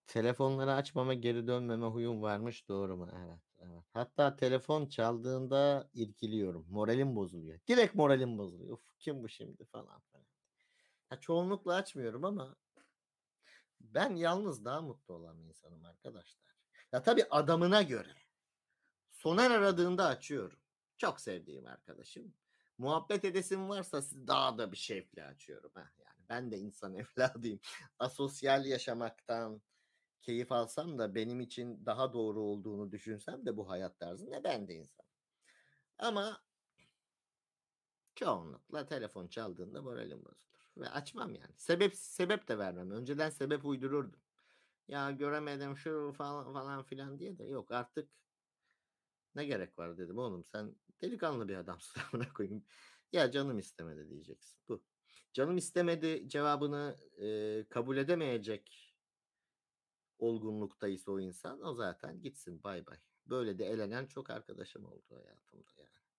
Telefonları açmama, geri dönmeme huyum varmış, doğru mu? Evet, evet. Hatta telefon çaldığında irkiliyorum. Moralim bozuluyor. Direkt moralim bozuluyor. Uf, kim bu şimdi falan falan. Ha, çoğunlukla açmıyorum ama ben yalnız daha mutlu olan bir insanım arkadaşlar. Ya tabii adamına göre. Soner aradığında açıyorum. Çok sevdiğim arkadaşım. Muhabbet edesim varsa daha da bir şevkle açıyorum. Yani ben de insan evladıyım. Asosyal yaşamaktan keyif alsam da benim için daha doğru olduğunu düşünsem de bu hayat tarzında ben de insanım. Ama çoğunlukla telefon çaldığında moralim bozulur. Ve açmam yani. Sebep de vermem. Önceden sebep uydururdum. Ya göremedim şu falan falan filan diye de yok artık. Ne gerek var dedim oğlum, sen delikanlı bir adamsın amına koyayım. Ya canım istemedi diyeceksin. Bu. Canım istemedi cevabını kabul edemeyecek olgunluktaysa o insan, o zaten gitsin, bay bay. Böyle de elenen çok arkadaşım oldu hayatımda yani.